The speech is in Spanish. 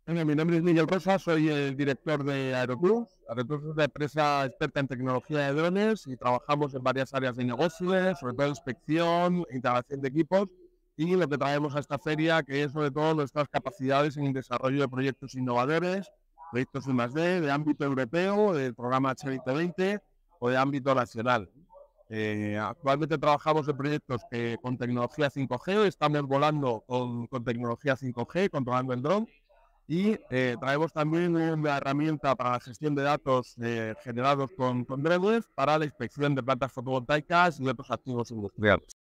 Bueno, mi nombre es Miguel Rosa, soy el director de Aeroclub. Aeroclub es una empresa experta en tecnología de drones y trabajamos en varias áreas de negocio, sobre todo inspección, integración de equipos y lo que traemos a esta feria, que es sobre todo nuestras capacidades en el desarrollo de proyectos innovadores, proyectos I+D, de ámbito europeo, del programa H2020 o de ámbito nacional. Actualmente trabajamos en proyectos con tecnología 5G, estamos volando con tecnología 5G, controlando el dron. Y traemos también una herramienta para la gestión de datos generados con drones para la inspección de plantas fotovoltaicas y otros activos industriales.